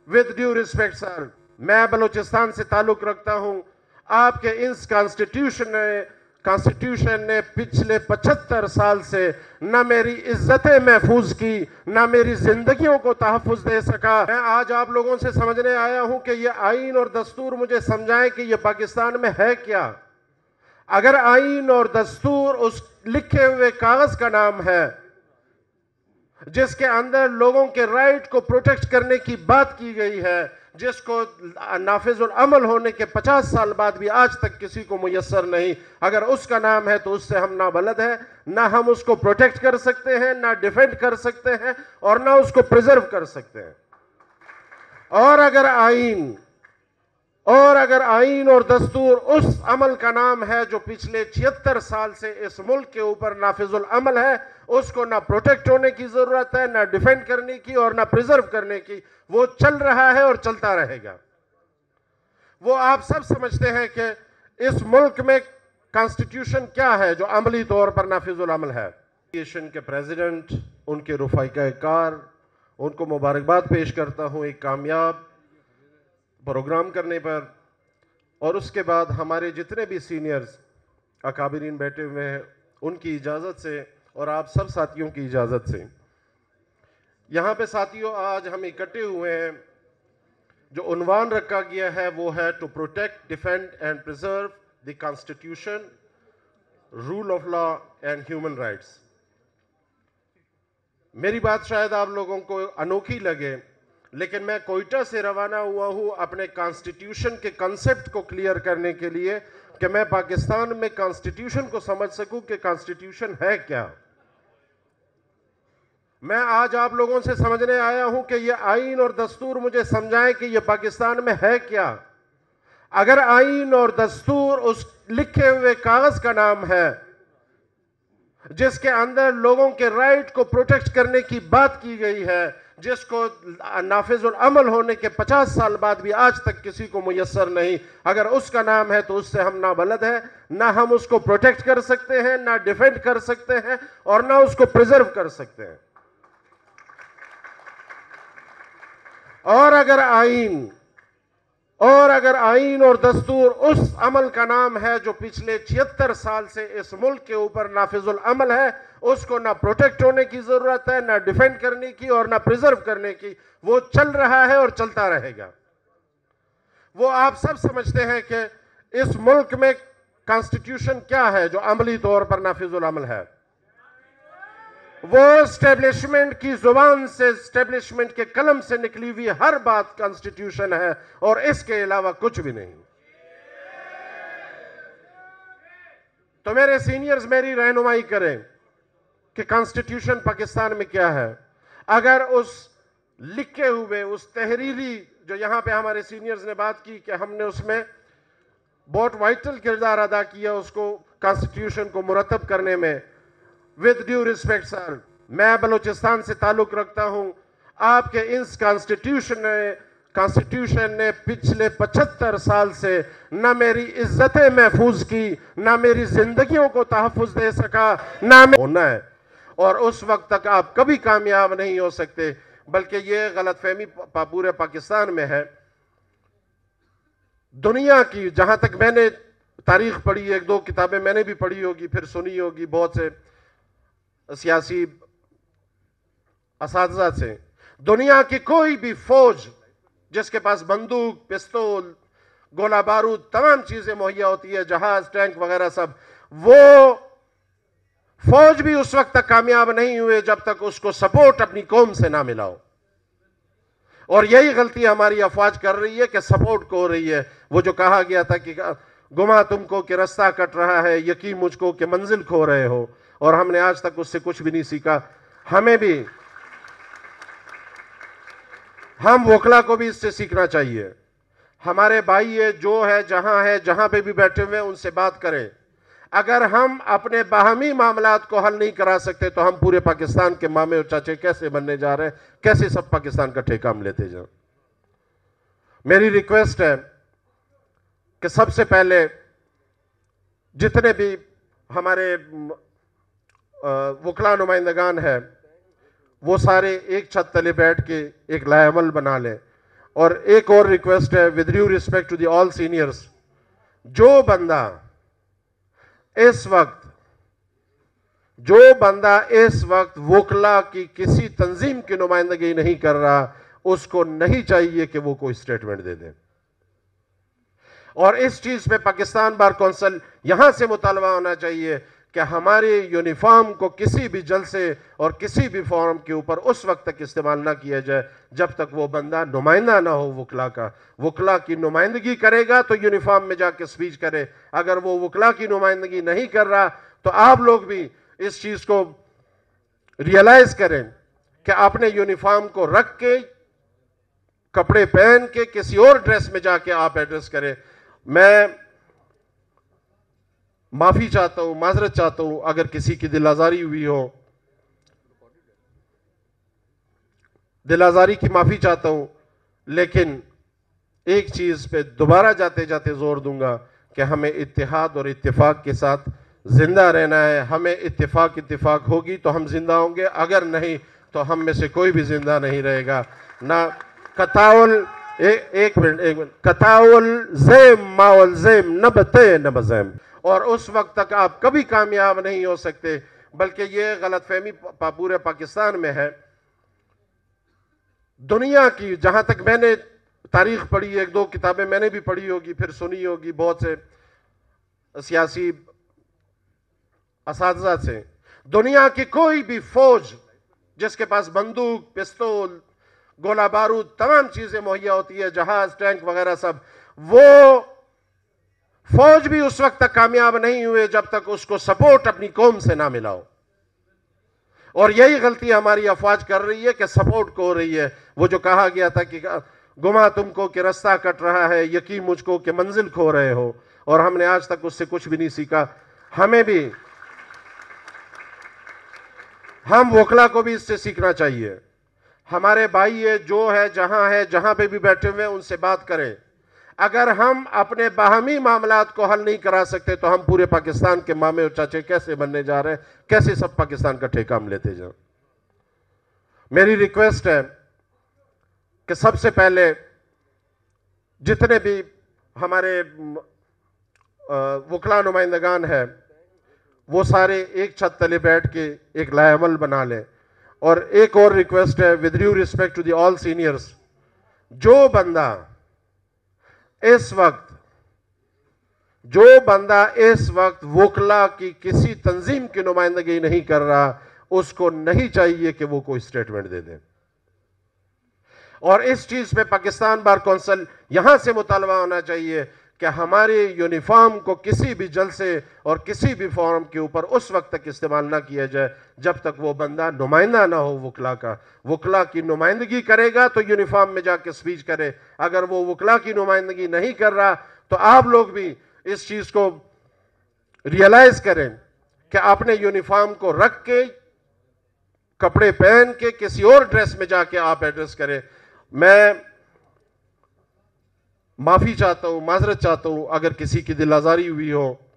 with due respect sir, میں بلوچستان سے تعلق رکھتا ہوں. آپ کے اس کانسٹیٹیوشن نے پچھلے 75 سال سے نہ میری عزتیں محفوظ کی نہ میری زندگیوں کو تحفظ دے سکا. میں آج آپ لوگوں سے سمجھنے آیا ہوں کہ یہ آئین اور دستور مجھے سمجھائیں کہ یہ پاکستان میں ہے کیا. اگر آئین اور دستور اس لکھے ہوئے کاغذ کا نام ہے جس کے اندر لوگوں کے رائٹ کو پروٹیکٹ کرنے کی بات کی گئی ہے، جس کو نافذ العمل ہونے کے 50 سال بعد بھی آج تک کسی کو میسر نہیں، اگر اس کا نام ہے تو اس سے ہم نابلد ہیں. نہ ہم اس کو پروٹیکٹ کر سکتے ہیں، نہ ڈیفینڈ کر سکتے ہیں، اور نہ اس کو پریزرو کر سکتے ہیں. اور اگر آئین اور دستور اس عمل کا نام ہے جو پچھلے 76 سال سے اس ملک کے اوپر نافذ العمل ہے، اس کو نہ پروٹیکٹ ہونے کی ضرورت ہے، نہ ڈیفینڈ کرنے کی اور نہ پریزرو کرنے کی. وہ چل رہا ہے اور چلتا رہے گا. وہ آپ سب سمجھتے ہیں کہ اس ملک میں کانسٹیٹیوشن کیا ہے جو عملی طور پر نافذ العمل ہے. ایسوسی کے پریزیڈنٹ، ان کے رفقائے کار، ان کو مبارکباد پیش کرتا ہوں ایک کامیاب پروگرام کرنے پر. اور اس کے بعد ہمارے جتنے بھی سینئرز اکابرین بیٹھے ہوئے ہیں، ان کی اجازت سے اور آپ سب ساتھیوں کی اجازت سے، یہاں پہ ساتھیوں آج ہم اکٹھے ہوئے ہیں. جو عنوان رکھا گیا ہے وہ ہے to protect, defend and preserve the constitution, rule of law and human rights. میری بات شاید آپ لوگوں کو انوکھی لگے، لیکن میں کوئٹہ سے روانہ ہوا ہوں اپنے کانسٹیٹیوشن کے کنسپٹ کو کلیئر کرنے کے لیے کہ میں پاکستان میں کانسٹیٹیوشن کو سمجھ سکوں کہ کانسٹیٹیوشن ہے کیا. میں آج آپ لوگوں سے سمجھنے آیا ہوں کہ یہ آئین اور دستور مجھے سمجھائیں کہ یہ پاکستان میں ہے کیا. اگر آئین اور دستور اس لکھے ہوئے کاغذ کا نام ہے جس کے اندر لوگوں کے رائٹ کو پروٹیکٹ کرنے کی بات کی گئی ہے، جس کو نافذ العمل ہونے کے 50 سال بعد بھی آج تک کسی کو میسر نہیں، اگر اس کا نام ہے تو اس سے ہم نابلد ہیں. نہ ہم اس کو پروٹیکٹ کر سکتے ہیں، نہ ڈیفینڈ کر سکتے ہیں، اور نہ اس کو پریزرو کر سکتے ہیں. اور اگر آئین اور دستور اس عمل کا نام ہے جو پچھلے 76 سال سے اس ملک کے اوپر نافذ العمل ہے، اس کو نہ پروٹیکٹ ہونے کی ضرورت ہے، نہ ڈیفینڈ کرنے کی اور نہ پریزرو کرنے کی. وہ چل رہا ہے اور چلتا رہے گا. وہ آپ سب سمجھتے ہیں کہ اس ملک میں کانسٹیٹیوشن کیا ہے جو عملی طور پر نافذ العمل ہے. وہ اسٹیبلشمنٹ کی زبان سے، اسٹیبلشمنٹ کے قلم سے نکلی ہوئی ہر بات کانسٹیٹیوشن ہے، اور اس کے علاوہ کچھ بھی نہیں. تو میرے سینئرز میری رہنمائی کریں کہ کانسٹیٹیوشن پاکستان میں کیا ہے. اگر اس لکھے ہوئے، اس تحریری جو یہاں پہ ہمارے سینئرز نے بات کی کہ ہم نے اس میں بہت وائٹل کردار ادا کیا اس کو کانسٹیٹیوشن کو مرتب کرنے میں. with due respect sir, میں بلوچستان سے تعلق رکھتا ہوں. آپ کے اس کانسٹیٹیوشن نے پچھلے 75 سال سے نہ میری عزتیں محفوظ کی نہ میری زندگیوں کو تحفظ دے سکا، نہ ہونا ہے. اور اس وقت تک آپ کبھی کامیاب نہیں ہو سکتے، بلکہ یہ غلط فہمی پورے پاکستان میں ہے. دنیا کی جہاں تک میں نے تاریخ پڑھی، 1-2 کتابیں میں نے بھی پڑھی ہوگی، پھر سنی ہوگی بہت سے سیاسی اساتذہ سے، دنیا کی کوئی بھی فوج جس کے پاس بندوق، پستول، گولہ بارود، تمام چیزیں مہیا ہوتی ہے، جہاز، ٹینک وغیرہ سب، وہ فوج بھی اس وقت تک کامیاب نہیں ہوئے جب تک اس کو سپورٹ اپنی قوم سے نہ ملا ہو. اور یہی غلطی ہماری افواج کر رہی ہے کہ سپورٹ کو ہو رہی ہے. وہ جو کہا گیا تھا کہ گما تم کو کہ رستہ کٹ رہا ہے، یقین مجھ کو کہ منزل کھو رہے ہو، اور ہم نے آج تک اس سے کچھ بھی نہیں سیکھا. ہم وکلا کو بھی اس سے سیکھنا چاہیے. ہمارے بھائی جو ہے جہاں پہ بھی بیٹھے ہوئے ان سے بات کریں. اگر ہم اپنے باہمی معاملات کو حل نہیں کرا سکتے تو ہم پورے پاکستان کے مامے اور چاچے کیسے بننے جا رہے ہیں، کیسے سب پاکستان کا ٹھیکہ ہم لیتے جائیں. میری ریکویسٹ ہے کہ سب سے پہلے جتنے بھی ہمارے وکلا نمائندگان ہیں وہ سارے ایک چھت تلے بیٹھ کے ایک لائحہ عمل بنا لیں. اور ایک اور ریکویسٹ ہے with due respect to the all seniors, جو بندہ اس وقت وکلا کی کسی تنظیم کی نمائندگی نہیں کر رہا، اس کو نہیں چاہیے کہ وہ کوئی سٹیٹمنٹ دے دیں. اور اس چیز پہ پاکستان بار کونسل یہاں سے مطالبہ ہونا چاہیے کہ ہماری یونیفارم کو کسی بھی جلسے اور کسی بھی فورم کے اوپر اس وقت تک استعمال نہ کیا جائے جب تک وہ بندہ نمائندہ نہ ہو وکلا کا. وکلا کی نمائندگی کرے گا تو یونیفارم میں جا کے سپیچ کرے، اگر وہ وکلا کی نمائندگی نہیں کر رہا تو آپ لوگ بھی اس چیز کو ریئلائز کریں کہ اپنے یونیفارم کو رکھ کے کپڑے پہن کے کسی اور ڈریس میں جا کے آپ ایڈریس کریں. میں معافی چاہتا ہوں، معذرت چاہتا ہوں اگر کسی کی دل آزاری ہوئی ہو، دل آزاری کی معافی چاہتا ہوں، لیکن ایک چیز پہ دوبارہ جاتے جاتے زور دوں گا کہ ہمیں اتحاد اور اتفاق کے ساتھ زندہ رہنا ہے. ہمیں اتفاق ہوگی تو ہم زندہ ہوں گے، اگر نہیں تو ہم میں سے کوئی بھی زندہ نہیں رہے گا. نہ ایک منٹ کتاول زیم ماول زیم نبتے نبزیم. اور اس وقت تک آپ کبھی کامیاب نہیں ہو سکتے، بلکہ یہ غلط فہمی پورے پاکستان میں ہے. دنیا کی جہاں تک میں نے تاریخ پڑھی، ایک دو کتابیں میں نے بھی پڑھی ہوگی، پھر سنی ہوگی بہت سے سیاسی اساتذہ سے، دنیا کی کوئی بھی فوج جس کے پاس بندوق، پستول، گولہ بارود، تمام چیزیں مہیا ہوتی ہے، جہاز، ٹینک وغیرہ سب، وہ فوج بھی اس وقت تک کامیاب نہیں ہوئے جب تک اس کو سپورٹ اپنی قوم سے نہ ملا ہو. اور یہی غلطی ہماری افواج کر رہی ہے کہ سپورٹ کو ہو رہی ہے. وہ جو کہا گیا تھا کہ گما تم کو کہ رستہ کٹ رہا ہے، یقین مجھ کو کہ منزل کھو رہے ہو، اور ہم نے آج تک اس سے کچھ بھی نہیں سیکھا. ہم وکلا کو بھی اس سے سیکھنا چاہیے. ہمارے بھائی جو ہے جہاں پہ بھی بیٹھے ہوئے ان سے بات کریں. اگر ہم اپنے باہمی معاملات کو حل نہیں کرا سکتے تو ہم پورے پاکستان کے مامے اور چاچے کیسے بننے جا رہے ہیں، کیسے سب پاکستان کا ٹھیکہ ہم لیتے جائیں. میری ریکویسٹ ہے کہ سب سے پہلے جتنے بھی ہمارے وکلا نمائندگان ہیں وہ سارے ایک چھت تلے بیٹھ کے ایک لائحہ عمل بنا لیں. اور ایک اور ریکویسٹ ہے with due respect to the all seniors, جو بندہ اس وقت وکلا کی کسی تنظیم کی نمائندگی نہیں کر رہا، اس کو نہیں چاہیے کہ وہ کوئی سٹیٹمنٹ دے دیں. اور اس چیز پہ پاکستان بار کونسل یہاں سے مطالبہ ہونا چاہیے کہ ہماری یونیفارم کو کسی بھی جلسے اور کسی بھی فورم کے اوپر اس وقت تک استعمال نہ کیا جائے جب تک وہ بندہ نمائندہ نہ ہو وکلا کا. وکلا کی نمائندگی کرے گا تو یونیفارم میں جا کے سپیچ کرے، اگر وہ وکلا کی نمائندگی نہیں کر رہا تو آپ لوگ بھی اس چیز کو ریئلائز کریں کہ اپنے یونیفارم کو رکھ کے کپڑے پہن کے کسی اور ڈریس میں جا کے آپ ایڈریس کریں. میں معافی چاہتا ہوں، معذرت چاہتا ہوں اگر کسی کی دل آزاری ہوئی ہو.